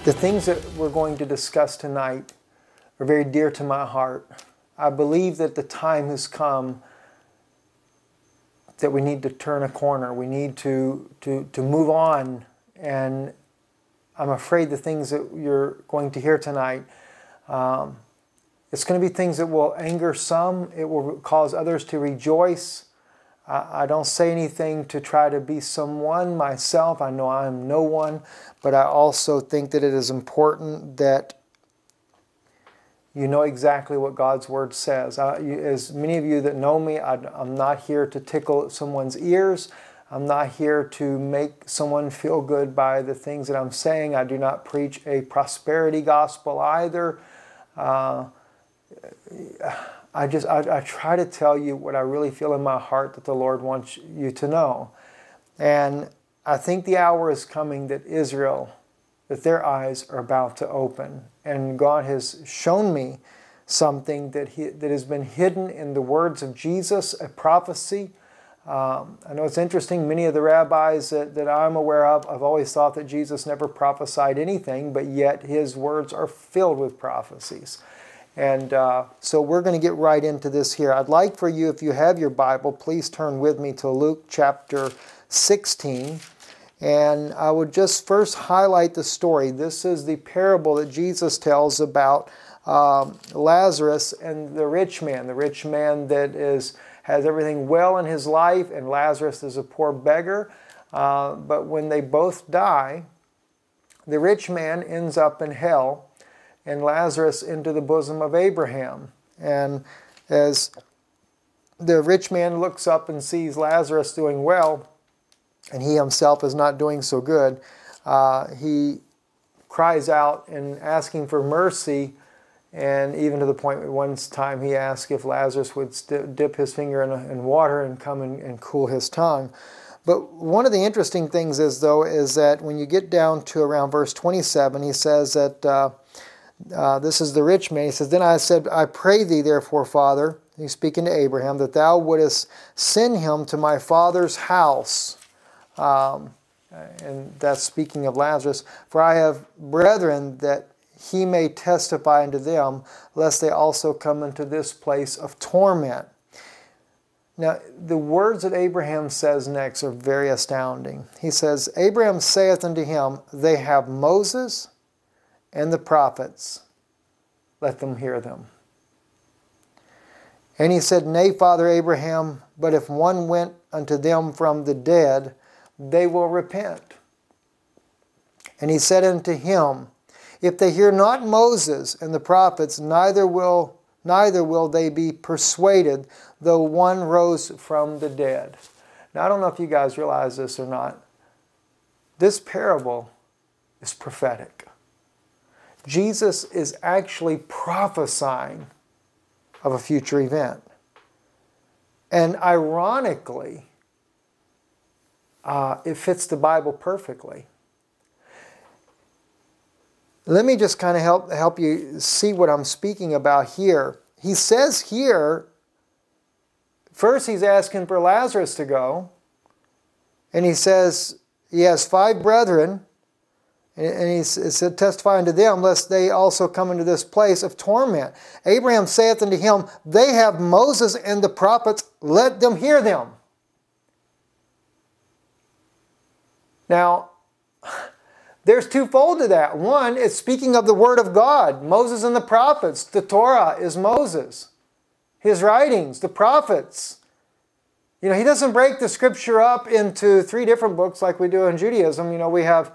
The things that we're going to discuss tonight are very dear to my heart. I believe that the time has come that we need to turn a corner. We need to move on. And I'm afraid the things that you're going to hear tonight, it's going to be things that will anger some. It will cause others to rejoice. I don't say anything to try to be someone myself. I know I am no one, but I also think that it is important that you know exactly what God's Word says. As many of you that know me, I'm not here to tickle someone's ears. I'm not here to make someone feel good by the things that I'm saying. I do not preach a prosperity gospel either. I try to tell you what I really feel in my heart that the Lord wants you to know. And I think the hour is coming that Israel, that their eyes are about to open. And God has shown me something that has been hidden in the words of Jesus, a prophecy. I know it's interesting, many of the rabbis that I'm aware of, I've always thought that Jesus never prophesied anything, but yet his words are filled with prophecies. And so we're going to get right into this here. I'd like for you, if you have your Bible, please turn with me to Luke chapter 16. And I would just first highlight the story. This is the parable that Jesus tells about Lazarus and the rich man. The rich man that has everything well in his life, and Lazarus is a poor beggar. But when they both die, the rich man ends up in hell, and Lazarus into the bosom of Abraham. And as the rich man looks up and sees Lazarus doing well, and he himself is not doing so good, he cries out and asking for mercy, and even to the point where one time he asked if Lazarus would dip his finger in water and come and cool his tongue. But one of the interesting things is that when you get down to around verse 27, he says that this is the rich man. He says, "Then I said, I pray thee, therefore, Father," he's speaking to Abraham, "that thou wouldest send him to my father's house." And that's speaking of Lazarus. "For I have brethren, that he may testify unto them, lest they also come into this place of torment." Now, the words that Abraham says next are very astounding. He says, "Abraham saith unto him, They have Moses and the prophets, let them hear them. And he said, Nay, Father Abraham, but if one went unto them from the dead, they will repent. And he said unto him, If they hear not Moses and the prophets, neither will they be persuaded, though one rose from the dead." Now, I don't know if you guys realize this or not. This parable is prophetic. Jesus is actually prophesying of a future event. And ironically, it fits the Bible perfectly. Let me just kind of help you see what I'm speaking about here. He says here, first he's asking for Lazarus to go. And he says he has 5 brethren. And he said, "Testify unto them, lest they also come into this place of torment. Abraham saith unto him, They have Moses and the prophets, let them hear them." Now, there's twofold to that. One, it's speaking of the Word of God, Moses and the prophets. The Torah is Moses, his writings, the prophets. You know, he doesn't break the Scripture up into 3 different books like we do in Judaism. You know, we have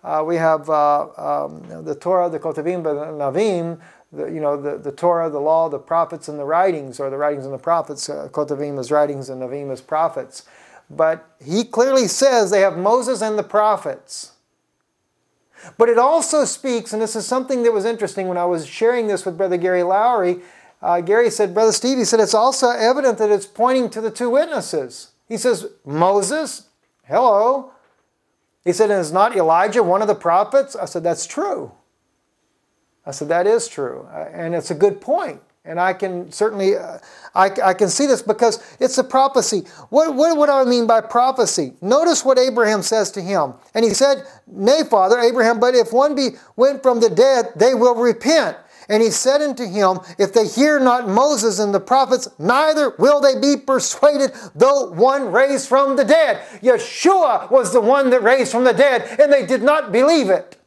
the Torah, the Ketuvim, the Navim, the Torah, the law, the prophets, and the writings, or the writings and the prophets. Ketuvim is writings and Navim is prophets. But he clearly says they have Moses and the prophets. But it also speaks, and this is something that was interesting when I was sharing this with Brother Gary Lowry. Gary said, "Brother Steve," he said, "it's also evident that it's pointing to the 2 witnesses." He says, "Moses, hello." He said, "And is not Elijah one of the prophets?" I said, "That's true." I said, "That is true." And it's a good point. And I can certainly, I can see this because it's a prophecy. What do I mean by prophecy? Notice what Abraham says to him. And he said, "Nay, Father Abraham, but if one went from the dead, they will repent." And he said unto him, "If they hear not Moses and the prophets, neither will they be persuaded, though one raised from the dead." Yeshua was the one that raised from the dead, and they did not believe it.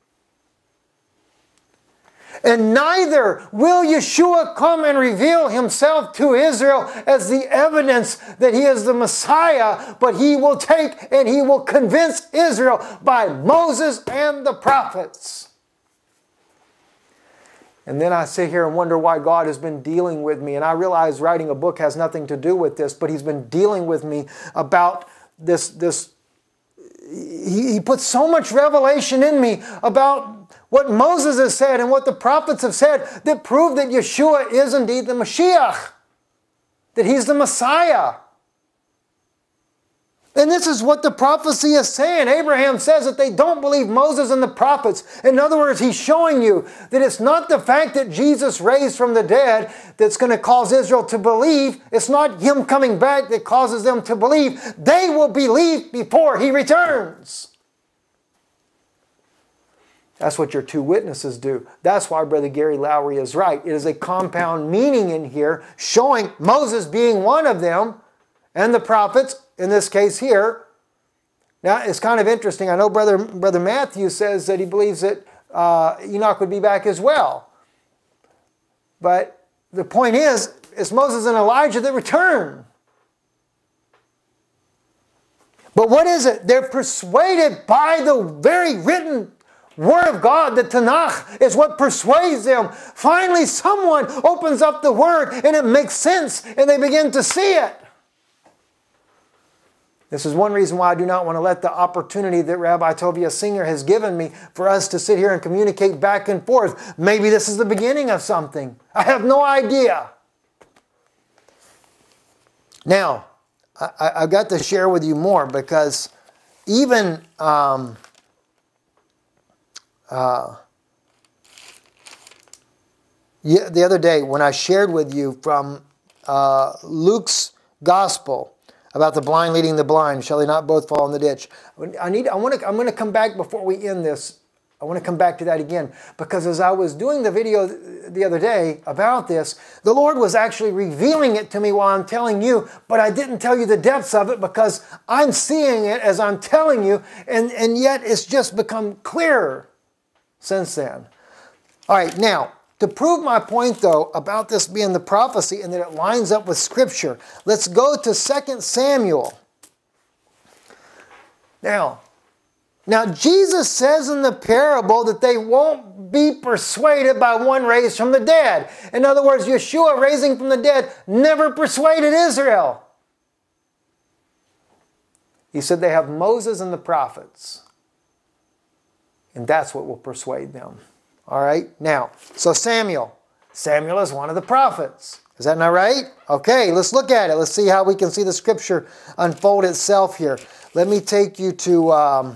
And neither will Yeshua come and reveal himself to Israel as the evidence that he is the Messiah, but he will take and he will convince Israel by Moses and the prophets. And then I sit here and wonder why God has been dealing with me. And I realize writing a book has nothing to do with this, but he's been dealing with me about this. He put so much revelation in me about what Moses has said and what the prophets have said that prove that Yeshua is indeed the Mashiach, that he's the Messiah. And this is what the prophecy is saying. Abraham says that they don't believe Moses and the prophets. In other words, he's showing you that it's not the fact that Jesus raised from the dead that's going to cause Israel to believe. It's not him coming back that causes them to believe. They will believe before he returns. That's what your two witnesses do. That's why Brother Gary Lowry is right. It is a compound meaning in here, showing Moses being one of them and the prophets, in this case here. Now, it's kind of interesting. I know Brother Matthew says that he believes that Enoch would be back as well. But the point is, it's Moses and Elijah that return. But what is it? They're persuaded by the very written Word of God. The Tanakh is what persuades them. Finally, someone opens up the Word and it makes sense and they begin to see it. This is one reason why I do not want to let the opportunity that Rabbi Tovia Singer has given me for us to sit here and communicate back and forth. Maybe this is the beginning of something. I have no idea. Now, I've got to share with you more because even the other day when I shared with you from Luke's Gospel, about the blind leading the blind, shall they not both fall in the ditch? I'm going to come back before we end this. I want to come back to that again because as I was doing the video the other day about this, the Lord was actually revealing it to me while I'm telling you, but I didn't tell you the depths of it because I'm seeing it as I'm telling you, and yet it's just become clearer since then. All right, now, to prove my point, though, about this being the prophecy and that it lines up with Scripture, let's go to 2 Samuel. Now, Jesus says in the parable that they won't be persuaded by one raised from the dead. In other words, Yeshua raising from the dead never persuaded Israel. He said they have Moses and the prophets, and that's what will persuade them. All right, now, so Samuel is one of the prophets. Is that not right? Okay, let's look at it. Let's see how we can see the Scripture unfold itself here. Let me take you to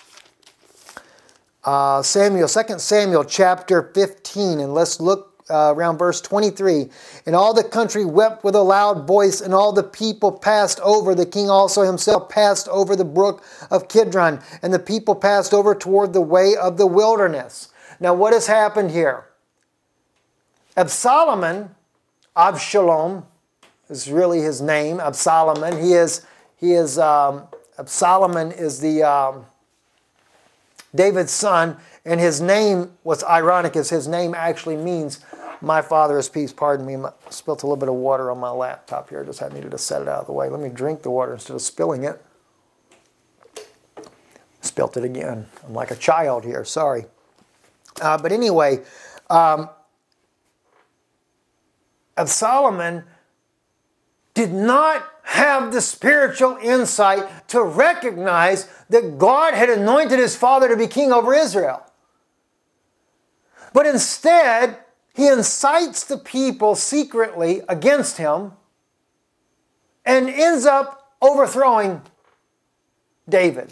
Samuel, 2 Samuel chapter 15, and let's look around verse 23. And all the country wept with a loud voice, and all the people passed over. The king also himself passed over the brook of Kidron, and the people passed over toward the way of the wilderness. Now, what has happened here? Absalom is really his name. Absalom is the David's son, and his name, what's ironic is his name actually means my father is peace. Pardon me, I spilt a little bit of water on my laptop here. I needed to set it out of the way. Let me drink the water instead of spilling it. Spilt it again. I'm like a child here, sorry. But anyway, Absalom did not have the spiritual insight to recognize that God had anointed his father to be king over Israel. But instead, he incites the people secretly against him and ends up overthrowing David.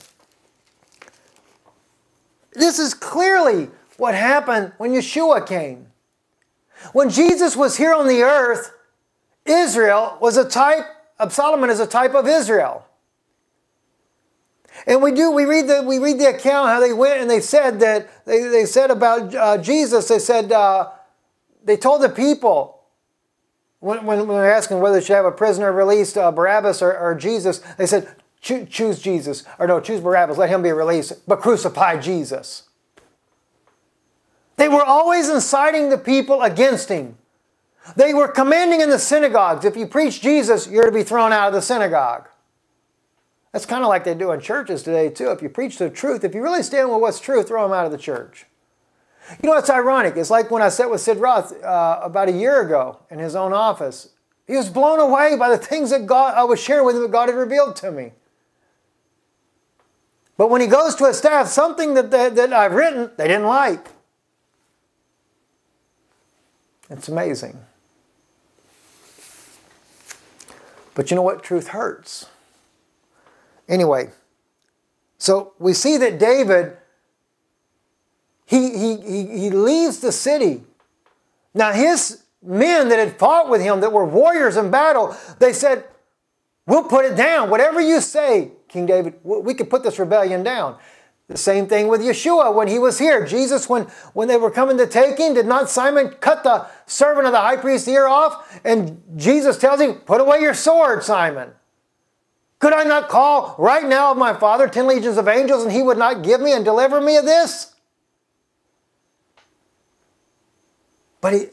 This is clearly what happened when Yeshua came. When Jesus was here on the earth, Israel was a type, Solomon is a type of Israel. And we read the account how they went and they said that, they said about Jesus, they said, they told the people, when they're asking whether they should have a prisoner released, Barabbas or Jesus, they said, choose Jesus. Or no, choose Barabbas, let him be released, but crucify Jesus. They were always inciting the people against him. They were commanding in the synagogues, if you preach Jesus, you're to be thrown out of the synagogue. That's kind of like they do in churches today too. If you preach the truth, if you really stand with what's true, throw them out of the church. You know, it's ironic. It's like when I sat with Sid Roth about a year ago in his own office. He was blown away by the things that I was sharing with him that God had revealed to me. But when he goes to his staff, something that I've written, they didn't like. It's amazing. But you know what? Truth hurts. Anyway, so we see that David, he leaves the city. Now his men that had fought with him, that were warriors in battle, they said, we'll put it down. Whatever you say, King David, we can put this rebellion down. The same thing with Yeshua when he was here. Jesus, when they were coming to take him, did not Simon cut the servant of the high priest's ear off? And Jesus tells him, put away your sword, Simon. Could I not call right now of my Father 10 legions of angels, and he would not give me and deliver me of this? But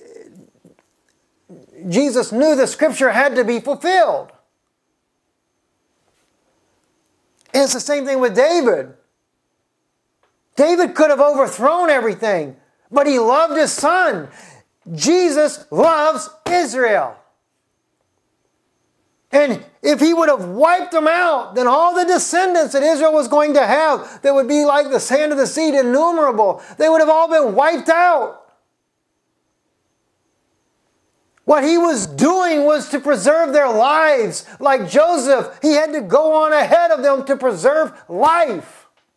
Jesus knew the scripture had to be fulfilled. And it's the same thing with David. David could have overthrown everything, but he loved his son. Jesus loves Israel. And if he would have wiped them out, then all the descendants that Israel was going to have, that would be like the sand of the sea, innumerable, they would have all been wiped out. What he was doing was to preserve their lives. Like Joseph, he had to go on ahead of them to preserve life.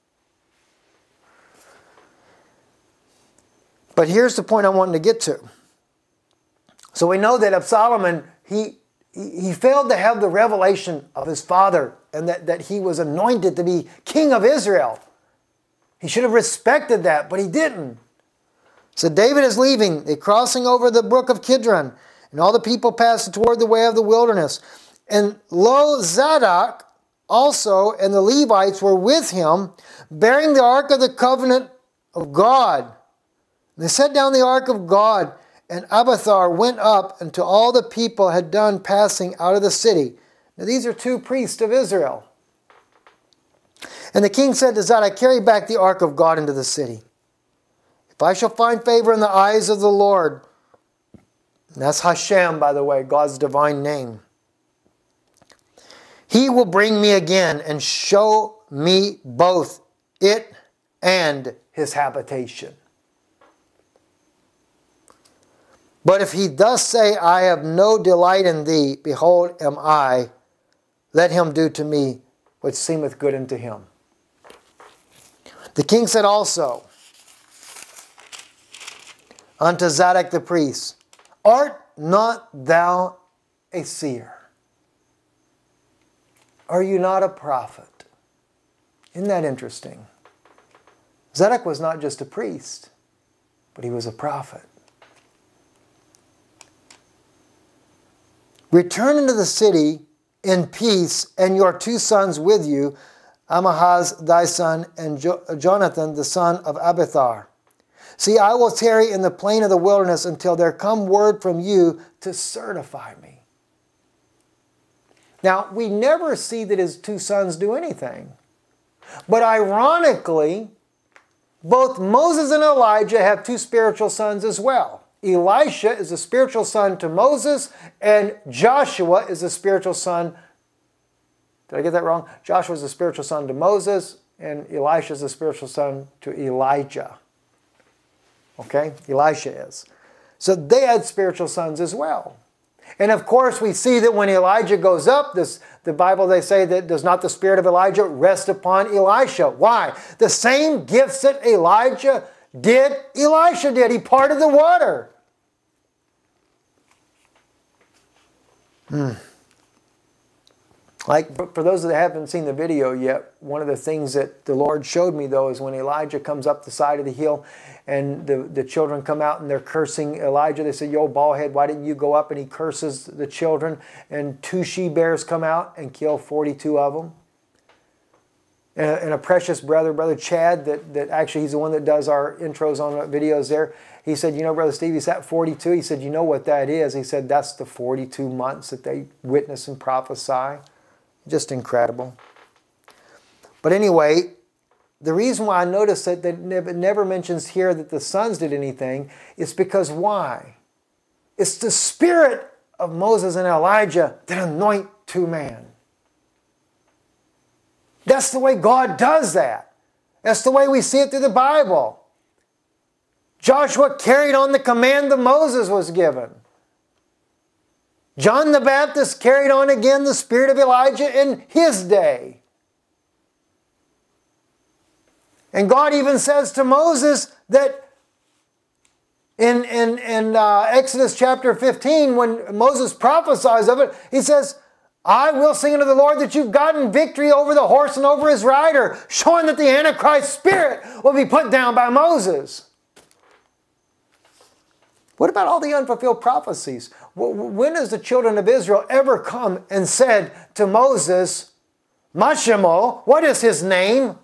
But here's the point I wanted to get to. So we know that Solomon, he failed to have the revelation of his father and that he was anointed to be king of Israel. He should have respected that, but he didn't. So David is leaving. They're crossing over the brook of Kidron, and all the people passed toward the way of the wilderness. And lo, Zadok also and the Levites were with him, bearing the ark of the covenant of God. They set down the ark of God, and Abiathar went up until all the people had done passing out of the city. Now these are two priests of Israel. And the king said to Zadok, carry back the ark of God into the city. If I shall find favor in the eyes of the Lord, and that's Hashem, by the way, God's divine name, he will bring me again and show me both it and his habitation. But if he thus say, I have no delight in thee, behold am I, let him do to me what seemeth good unto him. The king said also unto Zadok the priest, art not thou a seer? Are you not a prophet? Isn't that interesting? Zadok was not just a priest, but he was a prophet. Return into the city in peace, and your two sons with you, Amahaz thy son, and Jonathan the son of Abiathar. See, I will tarry in the plain of the wilderness until there come word from you to certify me. Now, we never see that his two sons do anything. But ironically, both Moses and Elijah have two spiritual sons as well. Elisha is a spiritual son to Moses, and Joshua is a spiritual son. Did I get that wrong? Joshua is a spiritual son to Moses, and Elisha is a spiritual son to Elijah. Okay? Elisha is. So they had spiritual sons as well. And of course, we see that when Elijah goes up, the Bible, they say that does not the spirit of Elijah rest upon Elisha. Why? The same gifts that Elijah did, Elisha did. He parted the water. Like, for those that haven't seen the video yet, one of the things that the Lord showed me, though, is when Elijah comes up the side of the hill and the children come out and they're cursing Elijah. They say, "Yo, bald head, why didn't you go up?" And he curses the children. And 2 she-bears come out and kill 42 of them. And a precious brother Chad, that actually he's the one that does our intros on our videos there. He said, "You know, Brother Steve, he's at 42. He said, "You know what that is?" He said, "That's the 42 months that they witness and prophesy." Just incredible. But anyway, the reason why I noticed that it never mentions here that the sons did anything is because why? It's the spirit of Moses and Elijah that anoint 2 men. That's the way God does that. That's the way we see it through the Bible. Joshua carried on the command that Moses was given. John the Baptist carried on again the spirit of Elijah in his day. And God even says to Moses that in Exodus chapter 15, when Moses prophesies of it, he says, "I will sing unto the Lord that you've gotten victory over the horse and over his rider," showing that the Antichrist spirit will be put down by Moses. What about all the unfulfilled prophecies? When has the children of Israel ever come and said to Moses, "Mashemo, what is his name?"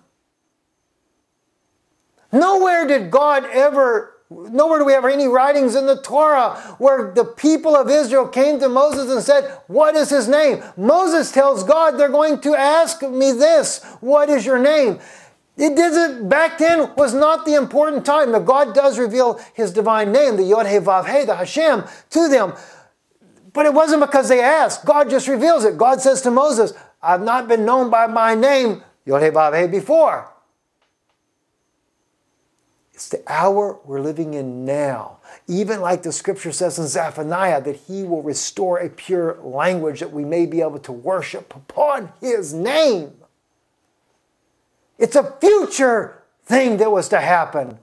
Nowhere do we have any writings in the Torah where the people of Israel came to Moses and said, "What is his name?" Moses tells God, "They're going to ask me this, what is your name?" Back then was not the important time. Now, God does reveal his divine name, the Yod-Heh-Vav-Heh, the Hashem, to them. But it wasn't because they asked. God just reveals it. God says to Moses, "I've not been known by my name, Yod-Heh-Vav-Heh, before." It's the hour we're living in now. Even like the scripture says in Zephaniah, that he will restore a pure language that we may be able to worship upon his name. It's a future thing that was to happen.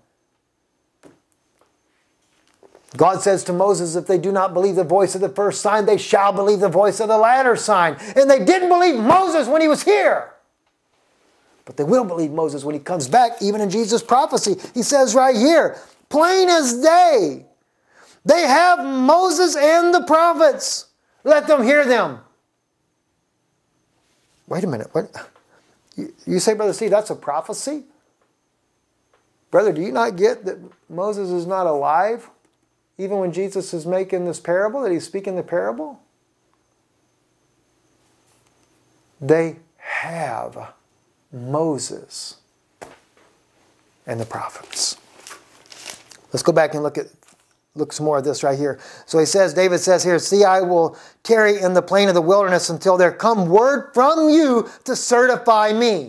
God says to Moses, if they do not believe the voice of the first sign, they shall believe the voice of the latter sign. And they didn't believe Moses when he was here. But they will believe Moses when he comes back, even in Jesus' prophecy. He says right here, plain as day, they have Moses and the prophets. Let them hear them. Wait a minute. What? You say, Brother Steve, that's a prophecy? Brother, do you not get that Moses is not alive? Even when Jesus is making this parable, that he's speaking the parable? They have Moses and the prophets. Let's go back and look some more of this right here. So he says, David says here, "See, I will tarry in the plain of the wilderness until there come word from you to certify me."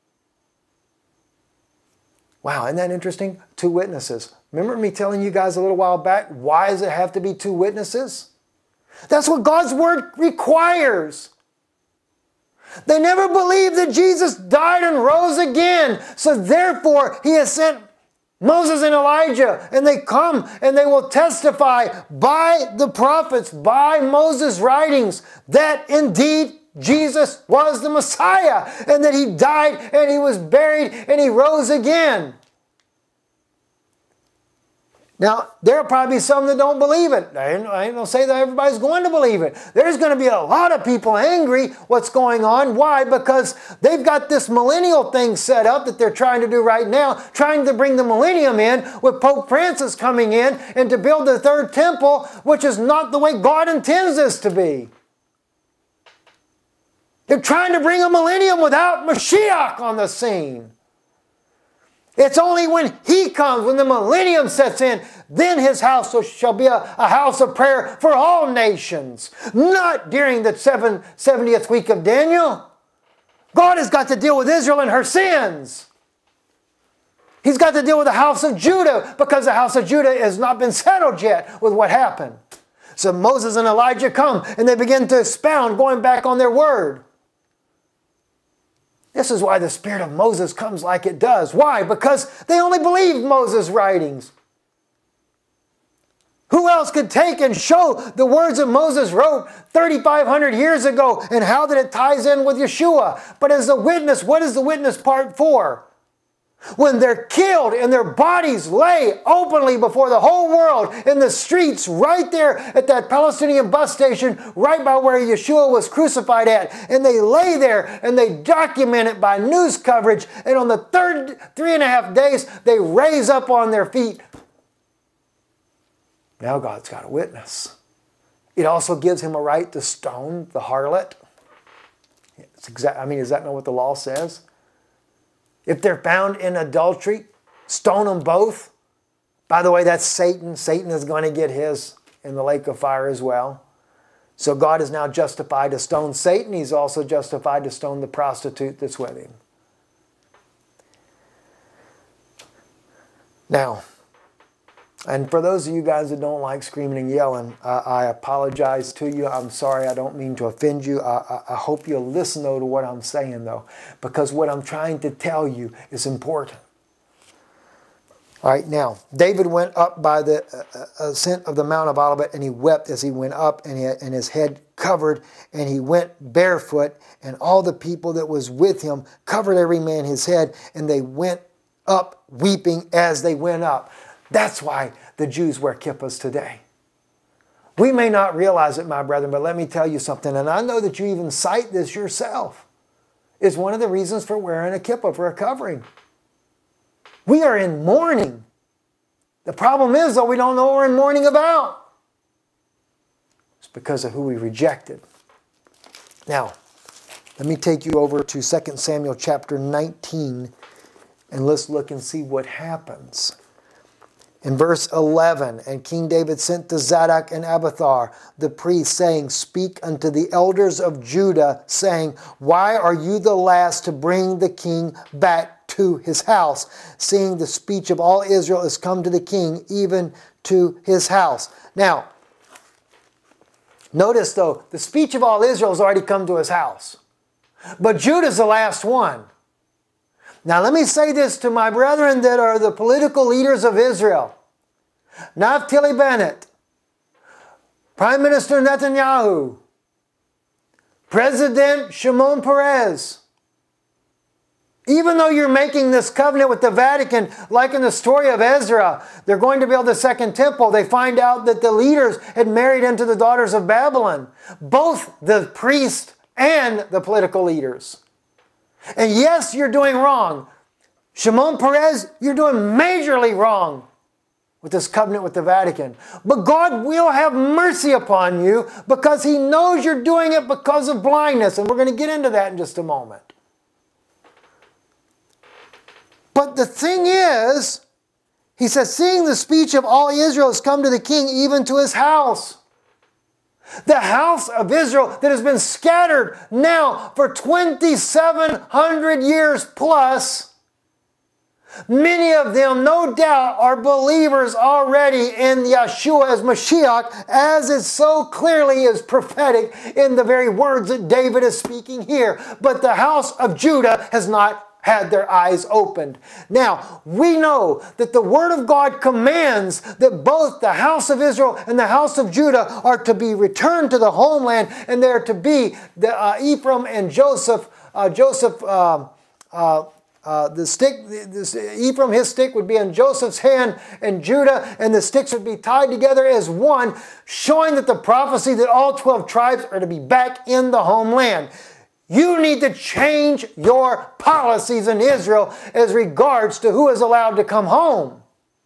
Wow, isn't that interesting? 2 witnesses. Remember me telling you guys a little while back, why does it have to be 2 witnesses? That's what God's word requires. They never believed that Jesus died and rose again. So therefore, he has sent Moses and Elijah, and they come and they will testify by the prophets, by Moses' writings, that indeed Jesus was the Messiah, and that he died and he was buried and he rose again. Now, there will probably be some that don't believe it. I ain't going to say that everybody's going to believe it. There's going to be a lot of people angry what's going on. Why? Because they've got this millennial thing set up that they're trying to do right now, trying to bring the millennium in with Pope Francis coming in and to build the 3rd temple, which is not the way God intends this to be. They're trying to bring a millennium without Mashiach on the scene. It's only when he comes, when the millennium sets in, then his house shall be a house of prayer for all nations. Not during the 70th week of Daniel. God has got to deal with Israel and her sins. He's got to deal with the house of Judah because the house of Judah has not been settled yet with what happened. So Moses and Elijah come and they begin to expound, going back on their word. This is why the spirit of Moses comes like it does. Why? Because they only believe Moses' writings. Who else could take and show the words that Moses wrote 3,500 years ago and how that it ties in with Yeshua? But as a witness, what is the witness part for? When they're killed and their bodies lay openly before the whole world in the streets right there at that Palestinian bus station right by where Yeshua was crucified at. And they lay there and they document it by news coverage. And on the third 3.5 days, they raise up on their feet. Now God's got a witness. It also gives him a right to stone the harlot. Is that not what the law says? If they're found in adultery, stone them both. By the way, that's Satan. Satan is going to get his in the lake of fire as well. So God is now justified to stone Satan. He's also justified to stone the prostitute that's with him. Now, and for those of you guys that don't like screaming and yelling, I apologize to you. I'm sorry. I don't mean to offend you. I hope you'll listen, though, to what I'm saying, though, because what I'm trying to tell you is important. All right, now, David went up by the ascent of the Mount of Olivet, and he wept as he went up, and his head covered, and he went barefoot, and all the people that was with him covered every man his head, and they went up weeping as they went up. That's why the Jews wear kippahs today. We may not realize it, my brethren, but let me tell you something, and I know that you even cite this yourself. It's one of the reasons for wearing a kippah, for a covering. We are in mourning. The problem is, though, we don't know what we're in mourning about. It's because of who we rejected. Now, let me take you over to 2 Samuel chapter 19, and let's look and see what happens. In verse 11, and King David sent to Zadok and Abiathar, the priests, saying, Speak unto the elders of Judah, saying, Why are you the last to bring the king back to his house, seeing the speech of all Israel is come to the king, even to his house? Now, notice though, the speech of all Israel has already come to his house. But Judah's the last one. Now let me say this to my brethren that are the political leaders of Israel. Naftali Bennett, Prime Minister Netanyahu, President Shimon Peres. Even though you're making this covenant with the Vatican, like in the story of Ezra, they're going to build the second temple. They find out that the leaders had married into the daughters of Babylon. Both the priests and the political leaders. And yes, you're doing wrong. Shimon Peres, you're doing majorly wrong with this covenant with the Vatican. But God will have mercy upon you because He knows you're doing it because of blindness. And we're going to get into that in just a moment. But the thing is, he says, seeing the speech of all Israel has come to the king, even to his house. The house of Israel that has been scattered now for 2,700 years plus. Many of them, no doubt, are believers already in Yeshua as Mashiach, as it so clearly is prophetic in the very words that David is speaking here. But the house of Judah has not had their eyes opened. Now, we know that the Word of God commands that both the house of Israel and the house of Judah are to be returned to the homeland, and they are to be the Ephraim and Joseph. Ephraim, his stick would be in Joseph's hand, and Judah and the sticks would be tied together as one, showing that the prophecy that all 12 tribes are to be back in the homeland. You need to change your policies in Israel as regards to who is allowed to come home.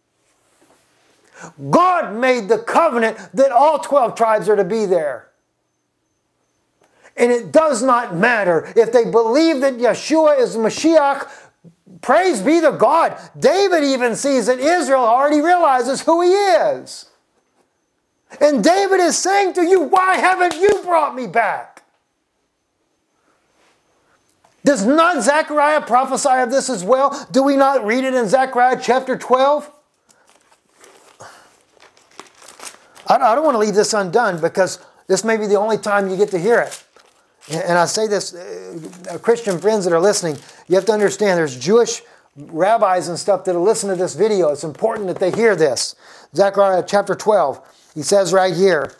God made the covenant that all 12 tribes are to be there. And it does not matter if they believe that Yeshua is Mashiach. Praise be to God. David even sees that Israel already realizes who he is. And David is saying to you, why haven't you brought me back? Does not Zechariah prophesy of this as well? Do we not read it in Zechariah chapter 12? I don't want to leave this undone because this may be the only time you get to hear it. And I say this, Christian friends that are listening, you have to understand there's Jewish rabbis and stuff that will listen to this video. It's important that they hear this. Zechariah chapter 12. He says right here,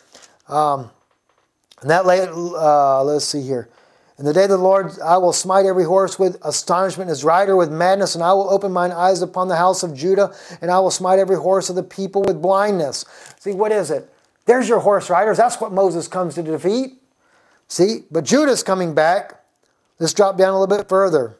let's see here. In the day of the Lord, I will smite every horse with astonishment, his rider with madness, and I will open mine eyes upon the house of Judah, and I will smite every horse of the people with blindness. See, what is it? There's your horse riders. That's what Moses comes to defeat. See, but Judah's coming back. Let's drop down a little bit further.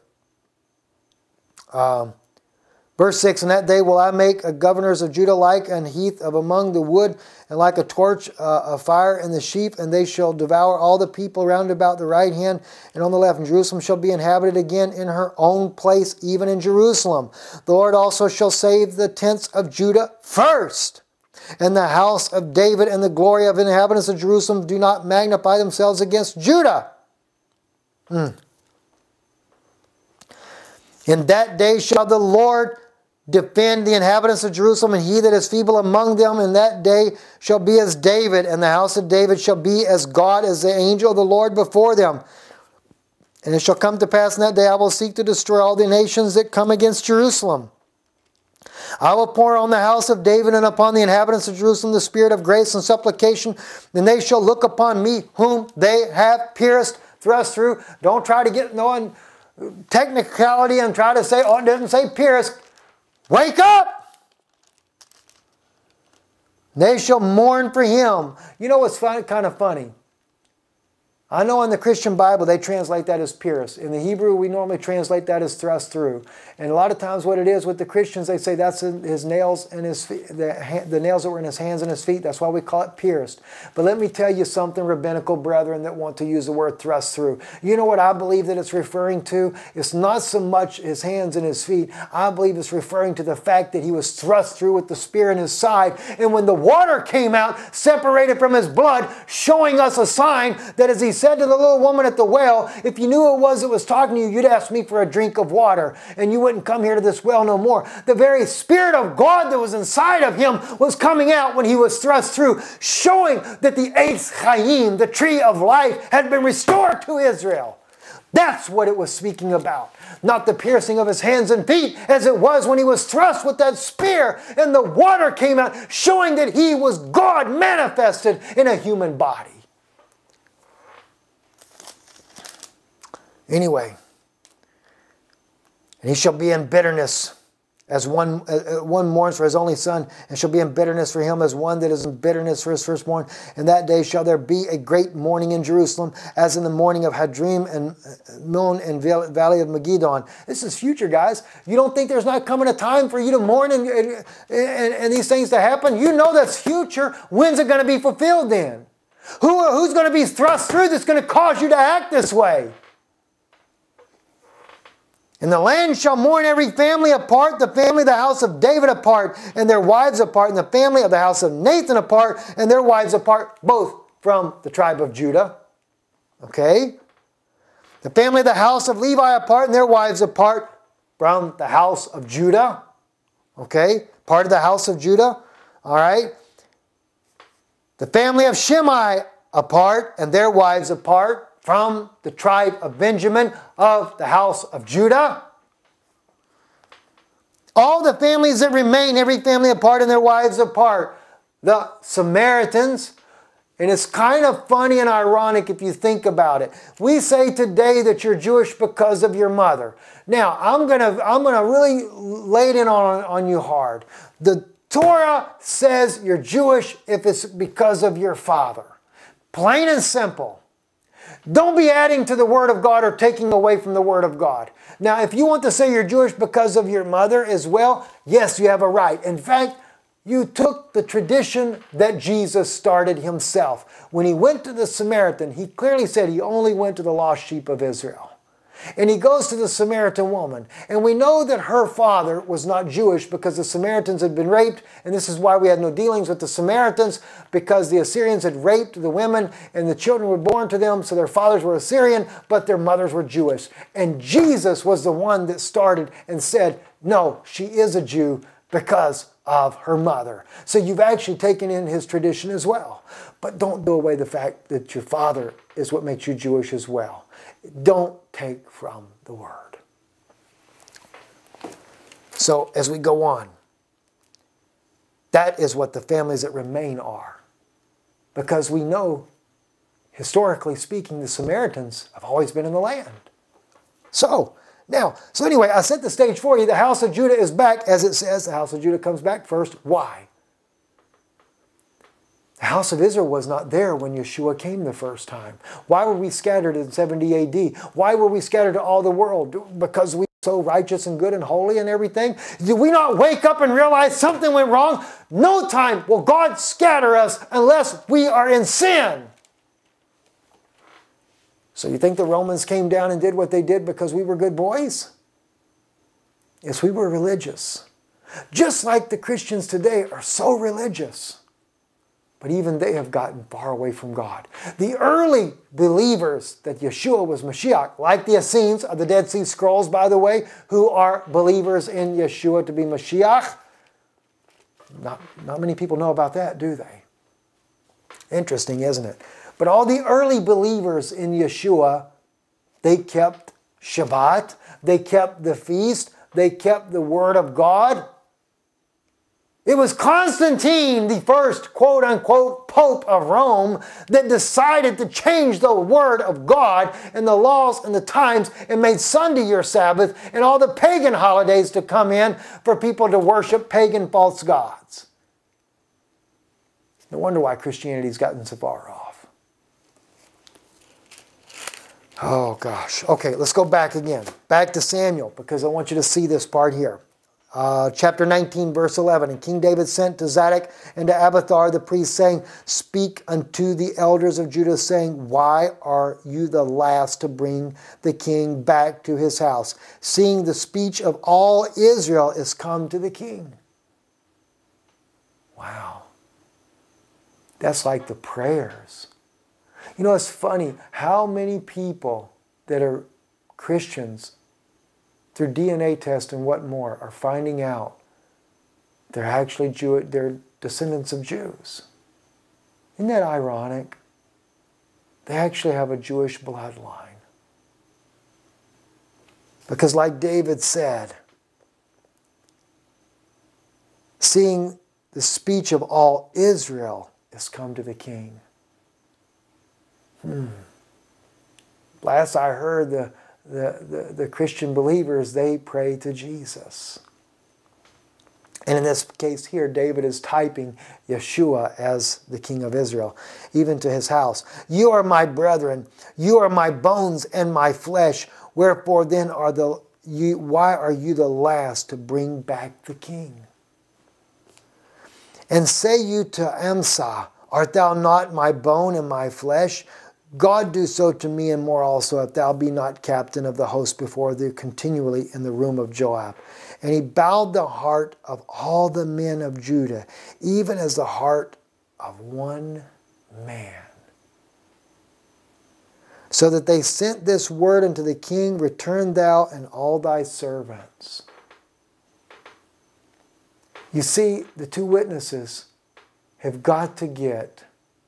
Verse 6, in that day will I make governors of Judah like an heath of among the wood, and like a torch of fire in the sheaf, and they shall devour all the people round about the right hand and on the left. And Jerusalem shall be inhabited again in her own place, even in Jerusalem. The Lord also shall save the tents of Judah first, and the house of David, and the glory of the inhabitants of Jerusalem do not magnify themselves against Judah. In that day shall the Lord defend the inhabitants of Jerusalem, and he that is feeble among them in that day shall be as David, and the house of David shall be as God, as the angel of the Lord before them. And it shall come to pass in that day, I will seek to destroy all the nations that come against Jerusalem. I will pour on the house of David and upon the inhabitants of Jerusalem the spirit of grace and supplication, and they shall look upon me whom they have pierced, thrust through. Don't try to get no technicality and try to say, oh, it doesn't say pierced. Wake up! They shall mourn for him. You know what's kind of funny? I know in the Christian Bible they translate that as pierced. In the Hebrew we normally translate that as thrust through. And a lot of times what it is with the Christians, they say that's his nails and his feet, the nails that were in his hands and his feet. That's why we call it pierced. But let me tell you something, rabbinical brethren that want to use the word thrust through. You know what I believe that it's referring to? It's not so much his hands and his feet. I believe it's referring to the fact that he was thrust through with the spear in his side. And when the water came out, separated from his blood, showing us a sign that, as he said to the little woman at the well, if you knew who it was that was talking to you, you'd ask me for a drink of water, and you wouldn't come here to this well no more. The very Spirit of God that was inside of him was coming out when he was thrust through, showing that the Eitz Chaim, the tree of life, had been restored to Israel. That's what it was speaking about. Not the piercing of his hands and feet, as it was when he was thrust with that spear, and the water came out, showing that he was God manifested in a human body. Anyway, and he shall be in bitterness as one mourns for his only son, and shall be in bitterness for him as one that is in bitterness for his firstborn. And that day shall there be a great mourning in Jerusalem, as in the morning of Hadrim and Miln and Valley of Megiddon. This is future, guys. You don't think there's not coming a time for you to mourn and these things to happen? You know that's future. When's it going to be fulfilled then? Who's going to be thrust through that's going to cause you to act this way? And the land shall mourn every family apart, the family of the house of David apart, and their wives apart, and the family of the house of Nathan apart, and their wives apart, both from the tribe of Judah. Okay? The family of the house of Levi apart, and their wives apart from the house of Judah. Okay? Part of the house of Judah. All right? The family of Shimei apart, and their wives apart from the tribe of Benjamin of the house of Judah. All the families that remain, every family apart and their wives apart. The Samaritans. And it's kind of funny and ironic if you think about it. We say today that you're Jewish because of your mother. Now, I'm gonna really lay it in on you hard. The Torah says you're Jewish if it's because of your father. Plain and simple. Don't be adding to the Word of God or taking away from the Word of God. Now, if you want to say you're Jewish because of your mother as well, yes, you have a right. In fact, you took the tradition that Jesus started himself. When he went to the Samaritan, he clearly said he only went to the lost sheep of Israel. And he goes to the Samaritan woman. And we know that her father was not Jewish because the Samaritans had been raped. And this is why we had no dealings with the Samaritans, because the Assyrians had raped the women and the children were born to them. So their fathers were Assyrian, but their mothers were Jewish. And Jesus was the one that started and said, no, she is a Jew because of her mother. So you've actually taken in his tradition as well. But don't do away the fact that your father is what makes you Jewish as well. Don't take from the Word. So as we go on, that is what the families that remain are. Because we know, historically speaking, the Samaritans have always been in the land. So anyway, I set the stage for you. The house of Judah is back, as it says. The house of Judah comes back first. Why? The house of Israel was not there when Yeshua came the first time. Why were we scattered in 70 AD? Why were we scattered to all the world? Because we were so righteous and good and holy and everything? Did we not wake up and realize something went wrong? No time will God scatter us unless we are in sin. So you think the Romans came down and did what they did because we were good boys? Yes, we were religious. Just like the Christians today are so religious. But even they have gotten far away from God. The early believers that Yeshua was Mashiach, like the Essenes of the Dead Sea Scrolls, by the way, who are believers in Yeshua to be Mashiach, not many people know about that, do they? Interesting, isn't it? But all the early believers in Yeshua, they kept Shabbat, they kept the feast, they kept the Word of God. It was Constantine, the first quote-unquote Pope of Rome, that decided to change the Word of God and the laws and the times and made Sunday your Sabbath and all the pagan holidays to come in for people to worship pagan false gods. No wonder why Christianity's gotten so far off. Oh gosh. Okay, let's go back again. Back to Samuel, because I want you to see this part here. Chapter 19, verse 11. And King David sent to Zadok and to Abiathar the priest, saying, Speak unto the elders of Judah, saying, Why are you the last to bring the king back to his house, seeing the speech of all Israel is come to the king? Wow. That's like the prayers. You know, it's funny how many people that are Christians, through DNA tests and what more, are finding out they're actually they're descendants of Jews. Isn't that ironic? They actually have a Jewish bloodline. Because like David said, seeing the speech of all Israel is come to the king. Last I heard, the Christian believers, they pray to Jesus. And in this case here, David is typing Yeshua as the King of Israel, even to his house. You are my brethren, you are my bones and my flesh. Wherefore then why are you the last to bring back the king? And say you to Amsa, art thou not my bone and my flesh? God do so to me and more also, if thou be not captain of the host before thee continually in the room of Joab. And he bowed the heart of all the men of Judah, even as the heart of one man. So that they sent this word unto the king, Return thou and all thy servants. You see, the two witnesses have got to get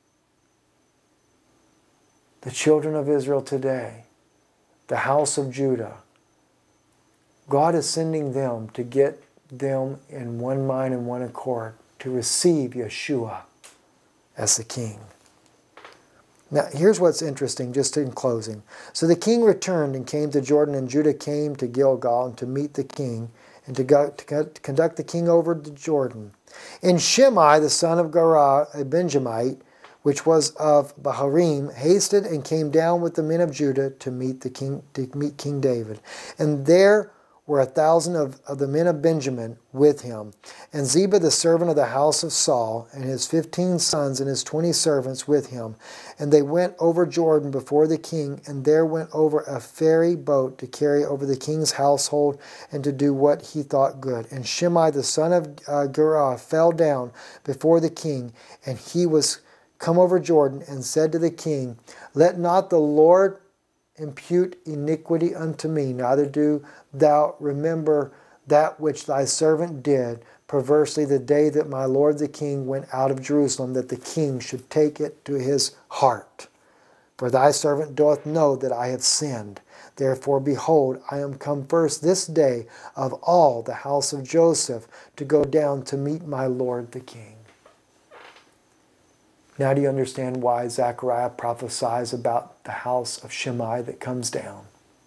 the children of Israel today, the house of Judah. God is sending them to get them in one mind and one accord to receive Yeshua as the king. Now, here's what's interesting, just in closing. So the king returned and came to Jordan, and Judah came to Gilgal and to meet the king and to conduct the king over the Jordan. And Shimei, the son of Gera, a Benjamite, which was of Baharim, hasted and came down with the men of Judah to meet King David. And there were 1,000 of the men of Benjamin with him, and Ziba the servant of the house of Saul, and his 15 sons and his 20 servants with him. And they went over Jordan before the king, and there went over a ferry boat to carry over the king's household and to do what he thought good. And Shimei the son of Gera fell down before the king, and he was come over Jordan, and said to the king, Let not the Lord impute iniquity unto me, neither do thou remember that which thy servant did perversely the day that my lord the king went out of Jerusalem, that the king should take it to his heart. For thy servant doth know that I have sinned. Therefore, behold, I am come first this day of all the house of Joseph to go down to meet my Lord the King. Now do you understand why Zechariah prophesies about the house of Shammai that comes down?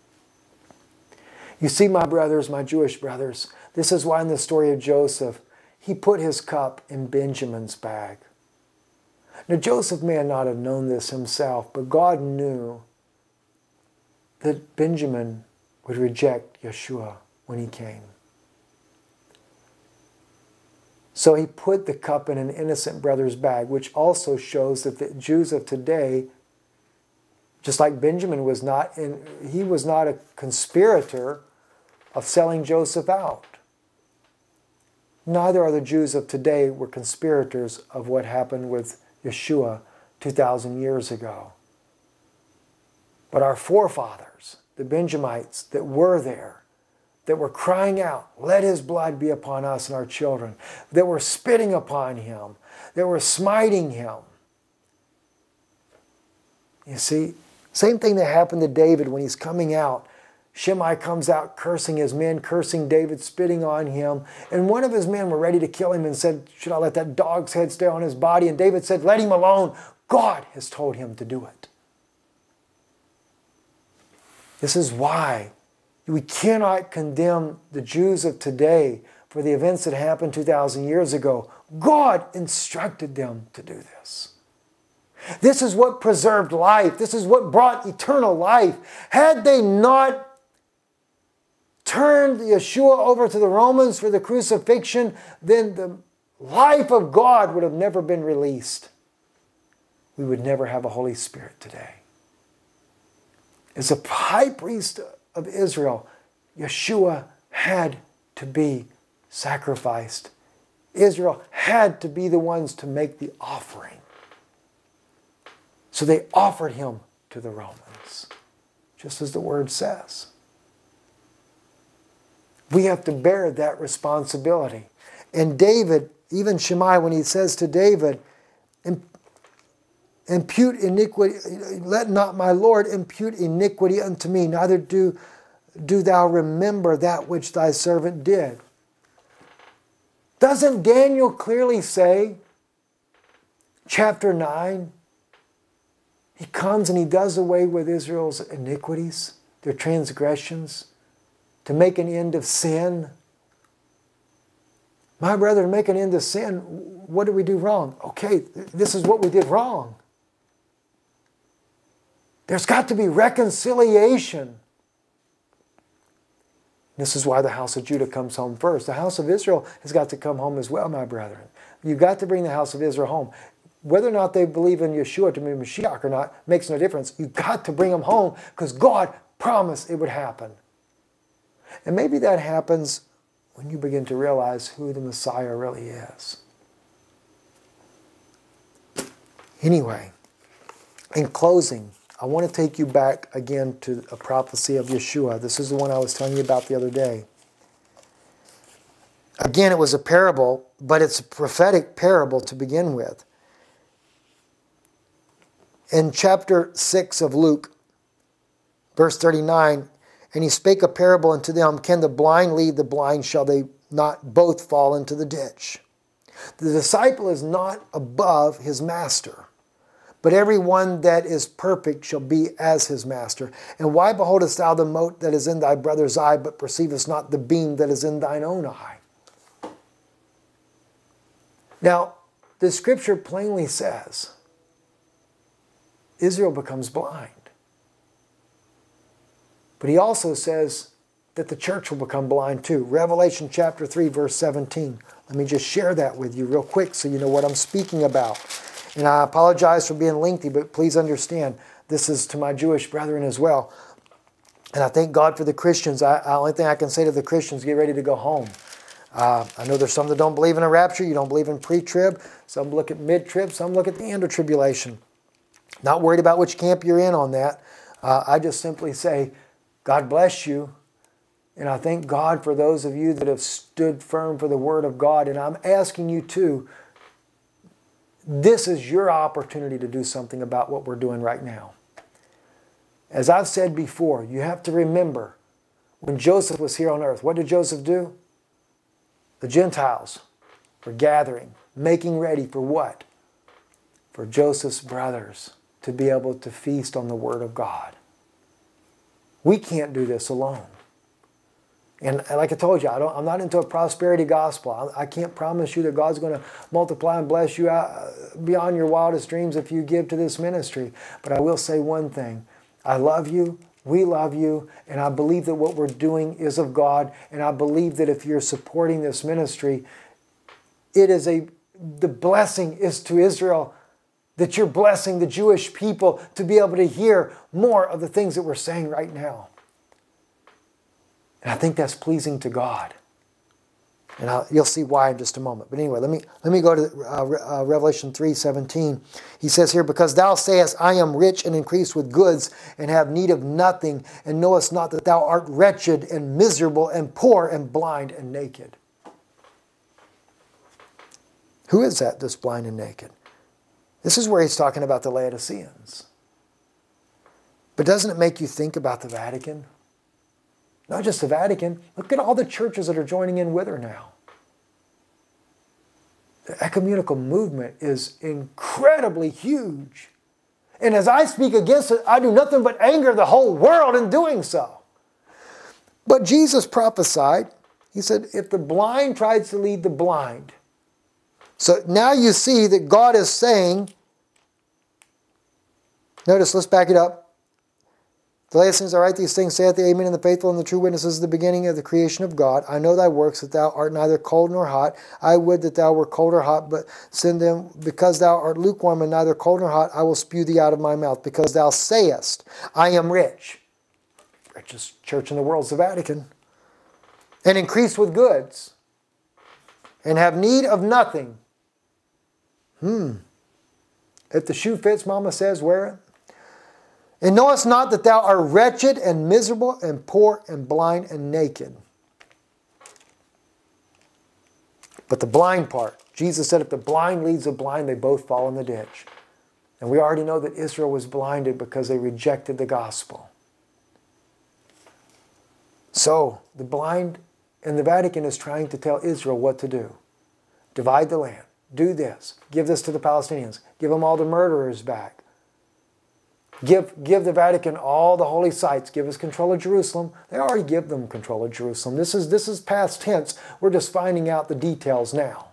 You see, my brothers, my Jewish brothers, this is why in the story of Joseph, he put his cup in Benjamin's bag. Now, Joseph may not have known this himself, but God knew that Benjamin would reject Yeshua when he came. So he put the cup in an innocent brother's bag, which also shows that the Jews of today, just like Benjamin was not, he was not a conspirator of selling Joseph out. Neither are the Jews of today were conspirators of what happened with Yeshua 2,000 years ago. But our forefathers, the Benjamites that were there, that were crying out, let his blood be upon us and our children, that were spitting upon him, that were smiting him. You see, same thing that happened to David when he's coming out. Shimei comes out cursing his men, cursing David, spitting on him. And one of his men were ready to kill him and said, should I let that dog's head stay on his body? And David said, let him alone. God has told him to do it. This is why we cannot condemn the Jews of today for the events that happened 2,000 years ago. God instructed them to do this. This is what preserved life. This is what brought eternal life. Had they not turned Yeshua over to the Romans for the crucifixion, then the life of God would have never been released. We would never have a Holy Spirit today. As a high priest of Israel, Yeshua had to be sacrificed. Israel had to be the ones to make the offering. So they offered him to the Romans, just as the word says. We have to bear that responsibility. And David, even Shimei, when he says to David, impute iniquity, let not my Lord impute iniquity unto me, neither do thou remember that which thy servant did. Doesn't Daniel clearly say, chapter 9, he comes and he does away with Israel's iniquities, their transgressions, to make an end of sin? My brother, to make an end of sin, what did we do wrong? Okay, this is what we did wrong. There's got to be reconciliation. This is why the house of Judah comes home first. The house of Israel has got to come home as well, my brethren. You've got to bring the house of Israel home. Whether or not they believe in Yeshua to be Mashiach or not makes no difference. You've got to bring them home because God promised it would happen. And maybe that happens when you begin to realize who the Messiah really is. Anyway, in closing, I want to take you back again to a prophecy of Yeshua. This is the one I was telling you about the other day. Again, it was a parable, but it's a prophetic parable to begin with. In chapter 6 of Luke, verse 39, and he spake a parable unto them, can the blind lead the blind? Shall they not both fall into the ditch? The disciple is not above his master, but every one that is perfect shall be as his master. And why beholdest thou the mote that is in thy brother's eye, but perceivest not the beam that is in thine own eye? Now, the scripture plainly says, Israel becomes blind. But he also says that the church will become blind too. Revelation chapter 3, verse 17. Let me just share that with you real quick so you know what I'm speaking about. And I apologize for being lengthy, but please understand, this is to my Jewish brethren as well. And I thank God for the Christians. The only thing I can say to the Christians, get ready to go home. I know there's some that don't believe in a rapture. You don't believe in pre-trib. Some look at mid-trib. Some look at the end of tribulation. Not worried about which camp you're in on that. I just simply say, God bless you. And I thank God for those of you that have stood firm for the Word of God. And I'm asking you too, this is your opportunity to do something about what we're doing right now. As I've said before, you have to remember, when Joseph was here on earth, what did Joseph do? The Gentiles were gathering, making ready for what? For Joseph's brothers to be able to feast on the Word of God. We can't do this alone. And like I told you, I'm not into a prosperity gospel. I can't promise you that God's going to multiply and bless you out beyond your wildest dreams if you give to this ministry. But I will say one thing. I love you. We love you. And I believe that what we're doing is of God. And I believe that if you're supporting this ministry, the blessing is to Israel, that you're blessing the Jewish people to be able to hear more of the things that we're saying right now. And I think that's pleasing to God. And you'll see why in just a moment. But anyway, let me go to Revelation 3:17. He says here, because thou sayest, I am rich and increased with goods, and have need of nothing, and knowest not that thou art wretched and miserable and poor and blind and naked. Who is that that's blind and naked? This is where he's talking about the Laodiceans. But doesn't it make you think about the Vatican? Not just the Vatican. Look at all the churches that are joining in with her now. The ecumenical movement is incredibly huge. And as I speak against it, I do nothing but anger the whole world in doing so. But Jesus prophesied. He said, if the blind tries to lead the blind. So now you see that God is saying, notice, let's back it up. The Laodiceans, I write these things, saith the Amen, and the faithful and the true witnesses of the beginning of the creation of God. I know thy works, that thou art neither cold nor hot. I would that thou were cold or hot, but send them, because thou art lukewarm and neither cold nor hot, I will spew thee out of my mouth. Because thou sayest, I am rich. Richest church in the world is the Vatican. And increased with goods. And have need of nothing. If the shoe fits, Mama says, wear it. And knowest not that thou art wretched and miserable and poor and blind and naked. But the blind part, Jesus said if the blind leads the blind, they both fall in the ditch. And we already know that Israel was blinded because they rejected the gospel. So the blind and the Vatican is trying to tell Israel what to do. Divide the land. Do this. Give this to the Palestinians. Give them all the murderers back. Give the Vatican all the holy sites. Give us control of Jerusalem. They already give them control of Jerusalem. This is past tense. We're just finding out the details now.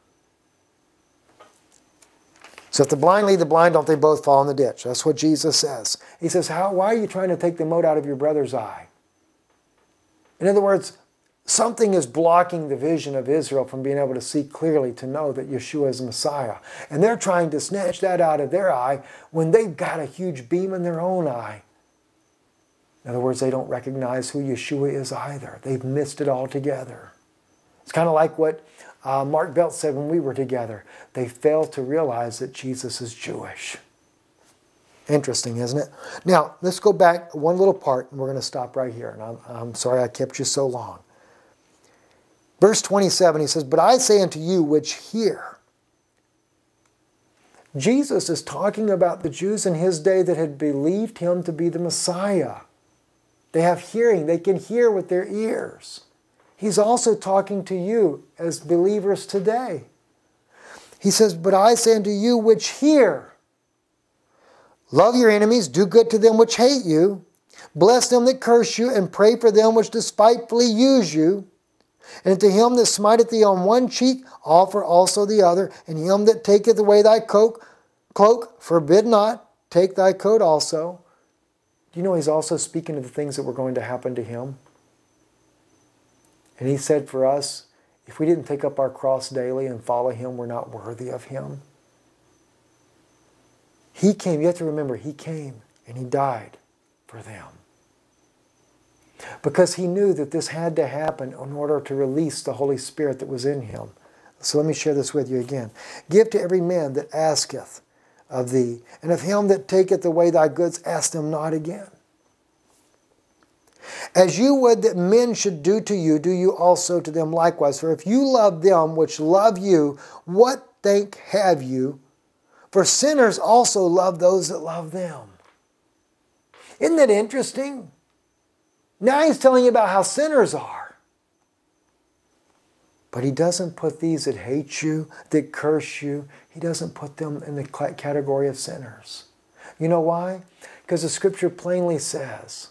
So if the blind lead the blind, don't they both fall in the ditch? That's what Jesus says. He says, why are you trying to take the mote out of your brother's eye? In other words, something is blocking the vision of Israel from being able to see clearly to know that Yeshua is Messiah. And they're trying to snatch that out of their eye when they've got a huge beam in their own eye. In other words, they don't recognize who Yeshua is either. They've missed it altogether. It's kind of like what Mark Belt said when we were together. They fail to realize that Jesus is Jewish. Interesting, isn't it? Now, let's go back one little part, and we're going to stop right here. And I'm sorry I kept you so long. Verse 27, he says, but I say unto you which hear. Jesus is talking about the Jews in his day that had believed him to be the Messiah. They have hearing. They can hear with their ears. He's also talking to you as believers today. He says, but I say unto you which hear. Love your enemies, do good to them which hate you. Bless them that curse you, and pray for them which despitefully use you. And to him that smiteth thee on one cheek, offer also the other. And him that taketh away thy cloak, forbid not, take thy coat also. Do you know he's also speaking of the things that were going to happen to him? And he said for us, if we didn't take up our cross daily and follow him, we're not worthy of him. He came, you have to remember, he came and he died for them. Because he knew that this had to happen in order to release the Holy Spirit that was in him. So let me share this with you again. Give to every man that asketh of thee, and of him that taketh away thy goods, ask them not again. As you would that men should do to you, do you also to them likewise. For if you love them which love you, what thank have you? For sinners also love those that love them. Isn't that interesting? Now he's telling you about how sinners are. But he doesn't put these that hate you, that curse you, he doesn't put them in the category of sinners. You know why? Because the scripture plainly says,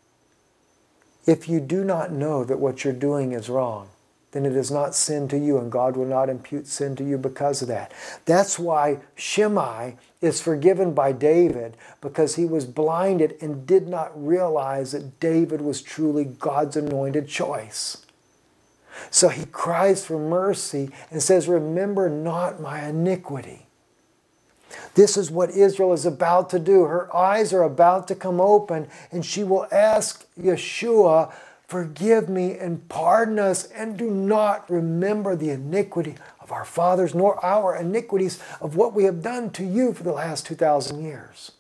if you do not know that what you're doing is wrong, then it is not sin to you, and God will not impute sin to you because of that. That's why Shimei is forgiven by David, because he was blinded and did not realize that David was truly God's anointed choice. So he cries for mercy and says, remember not my iniquity. This is what Israel is about to do. Her eyes are about to come open, and she will ask Yeshua, forgive me and pardon us, and do not remember the iniquity of our fathers, nor our iniquities of what we have done to you for the last 2,000 years.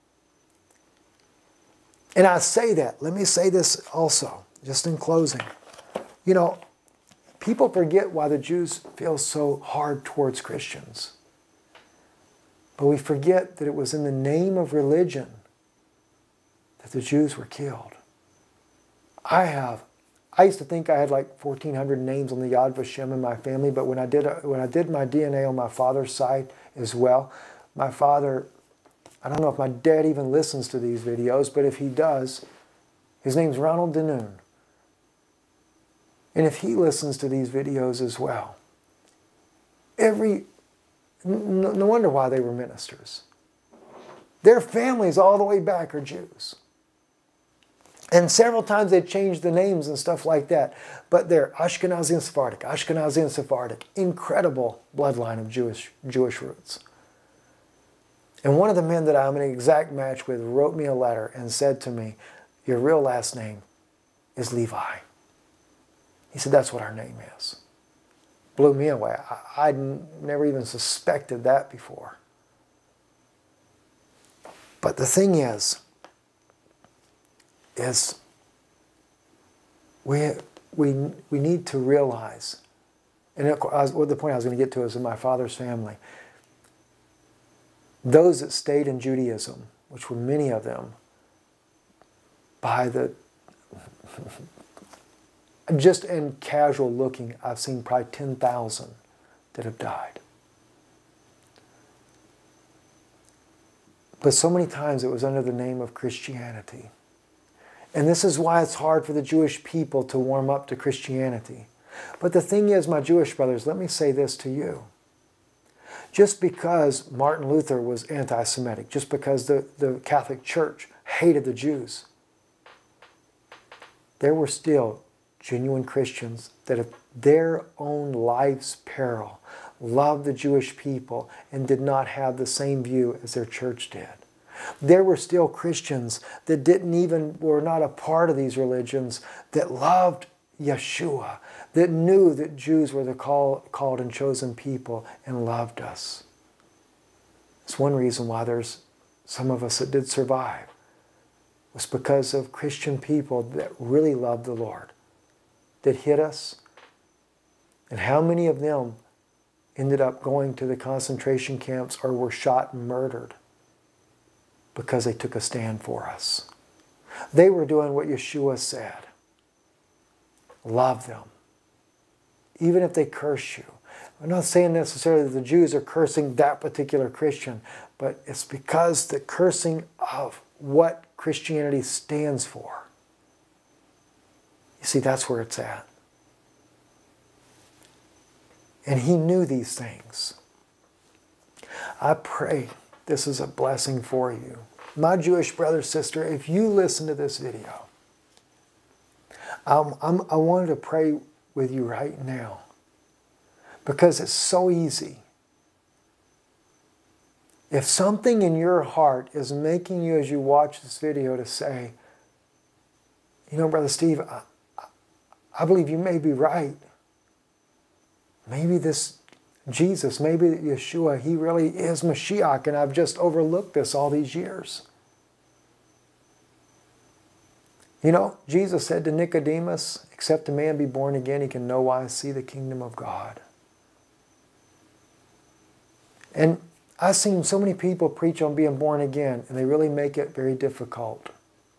And I say that. Let me say this also, just in closing. You know, people forget why the Jews feel so hard towards Christians. But we forget that it was in the name of religion that the Jews were killed. I used to think I had like 1,400 names on the Yad Vashem in my family, but when I did my DNA on my father's side as well, my father, I don't know if my dad even listens to these videos, but if he does, his name's Ronald Denoon. And if he listens to these videos as well, no wonder why they were ministers. Their families all the way back are Jews. And several times they changed the names and stuff like that. But they're Ashkenazi and Sephardic, Ashkenazi and Sephardic. Incredible bloodline of Jewish roots. And one of the men that I'm in an exact match with wrote me a letter and said to me, your real last name is Levi. He said, that's what our name is. Blew me away. I'd never even suspected that before. But the thing is we need to realize, and the point I was going to get to is in my father's family, those that stayed in Judaism, which were many of them, just in casual looking, I've seen probably 10,000 that have died. But so many times it was under the name of Christianity. And this is why it's hard for the Jewish people to warm up to Christianity. But the thing is, my Jewish brothers, let me say this to you. Just because Martin Luther was anti-Semitic, just because the Catholic Church hated the Jews, there were still genuine Christians that at their own life's peril loved the Jewish people and did not have the same view as their church did. There were still Christians that were not a part of these religions, that loved Yeshua, that knew that Jews were the called and chosen people and loved us. It's one reason why there's some of us that did survive. It was because of Christian people that really loved the Lord, that hit us. And how many of them ended up going to the concentration camps or were shot and murdered because they took a stand for us? They were doing what Yeshua said. Love them, even if they curse you. I'm not saying necessarily that the Jews are cursing that particular Christian, but it's because the cursing of what Christianity stands for. You see, that's where it's at. And he knew these things. I pray this is a blessing for you. My Jewish brother, sister, if you listen to this video, I wanted to pray with you right now, because it's so easy. If something in your heart is making you, as you watch this video, to say, you know, Brother Steve, I believe you may be right. Maybe this Jesus, maybe Yeshua, he really is Mashiach, and I've just overlooked this all these years. You know, Jesus said to Nicodemus, except a man be born again, he can no wise see the kingdom of God. And I've seen so many people preach on being born again, and they really make it very difficult.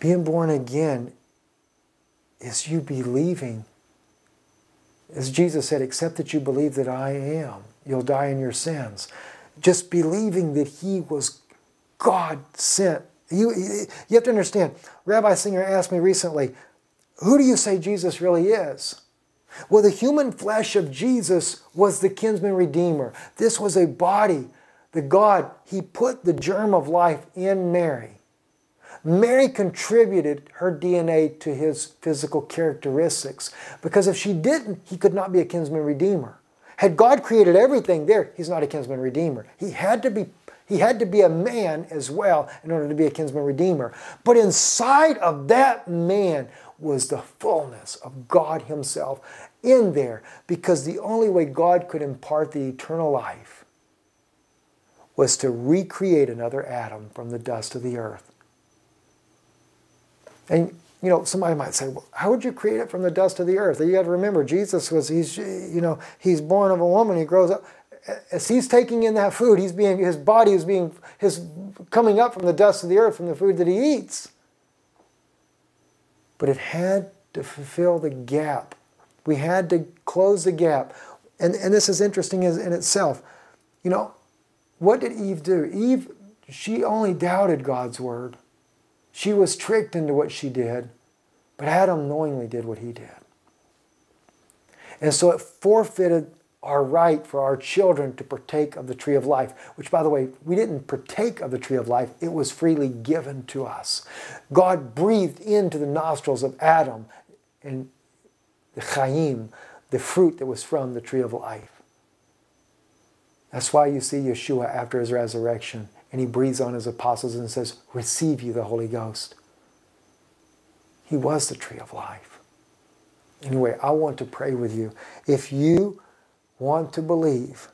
Being born again is you believing, as Jesus said, except that you believe that I am, you'll die in your sins. Just believing that He was God sent. You have to understand, Rabbi Singer asked me recently, who do you say Jesus really is? Well, the human flesh of Jesus was the kinsman redeemer. This was a body, the God, He put the germ of life in Mary. Mary contributed her DNA to His physical characteristics, because if she didn't, He could not be a kinsman redeemer. Had God created everything there, He's not a kinsman redeemer. He had to be a man as well in order to be a kinsman redeemer. But inside of that man was the fullness of God Himself in there, because the only way God could impart the eternal life was to recreate another Adam from the dust of the earth. And you know, somebody might say, well, how would you create it from the dust of the earth? You got to remember, Jesus he's born of a woman, He grows up. As He's taking in that food, His body is coming up from the dust of the earth, from the food that He eats. But it had to fulfill the gap. We had to close the gap. And this is interesting in itself. You know, what did Eve do? Eve, she only doubted God's word. She was tricked into what she did. But Adam knowingly did what he did. And so it forfeited our right for our children to partake of the tree of life, which, by the way, we didn't partake of the tree of life. It was freely given to us. God breathed into the nostrils of Adam and the chaim, the fruit that was from the tree of life. That's why you see Yeshua after His resurrection, and He breathes on His apostles and says, receive you the Holy Ghost. He was the tree of life. Anyway, I want to pray with you. If you want to believe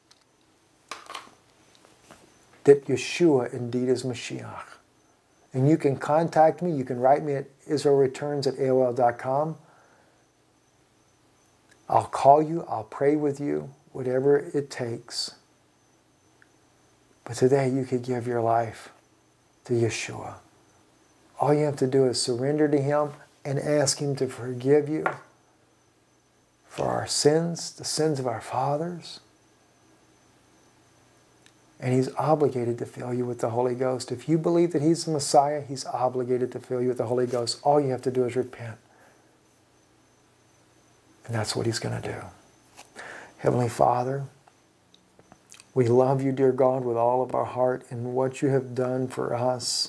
that Yeshua indeed is Mashiach, and you can contact me, you can write me at israelreturns@aol.com. I'll call you, I'll pray with you, whatever it takes. But today you could give your life to Yeshua. All you have to do is surrender to Him and ask Him to forgive you for our sins, the sins of our fathers. And He's obligated to fill you with the Holy Ghost. If you believe that He's the Messiah, He's obligated to fill you with the Holy Ghost. All you have to do is repent. And that's what He's going to do. Heavenly Father, we love You, dear God, with all of our heart, and what You have done for us.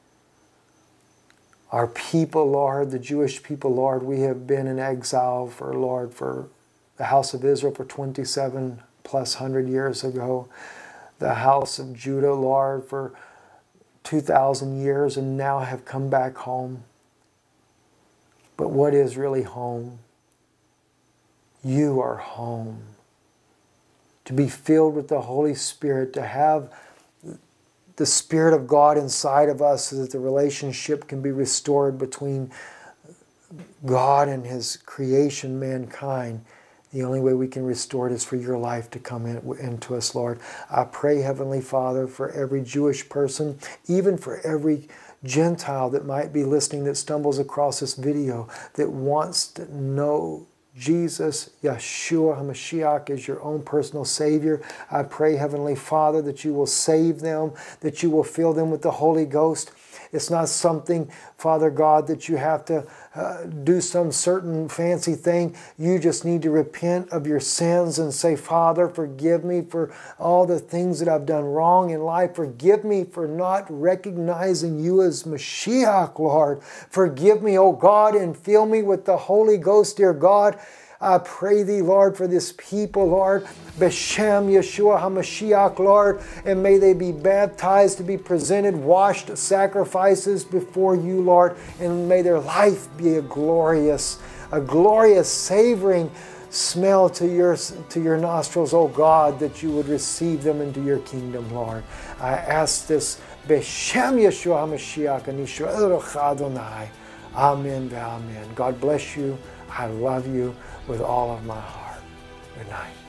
Our people, Lord, the Jewish people, Lord, we have been in exile for the house of Israel for 27 plus 100 years ago. The house of Judah, Lord, for 2,000 years, and now have come back home. But what is really home? You are home. To be filled with the Holy Spirit, to have the Spirit of God inside of us so that the relationship can be restored between God and His creation, mankind. The only way we can restore it is for Your life to come into us, Lord. I pray, Heavenly Father, for every Jewish person, even for every Gentile that might be listening, that stumbles across this video, that wants to know Jesus, Yeshua HaMashiach, is your own personal Savior. I pray, Heavenly Father, that You will save them, that You will fill them with the Holy Ghost. It's not something, Father God, that you have to do some certain fancy thing. You just need to repent of your sins and say, Father, forgive me for all the things that I've done wrong in life. Forgive me for not recognizing You as Mashiach, Lord. Forgive me, O God, and fill me with the Holy Ghost, dear God. I pray Thee, Lord, for this people, Lord, B'Shem Yeshua HaMashiach, Lord, and may they be baptized to be presented, washed sacrifices before You, Lord, and may their life be a glorious savoring smell to your nostrils, O God, that You would receive them into Your kingdom, Lord. I ask this, B'Shem Yeshua HaMashiach, and Yisrael Adonai. Amen ve'amen. God bless you. I love you with all of my heart. Good night.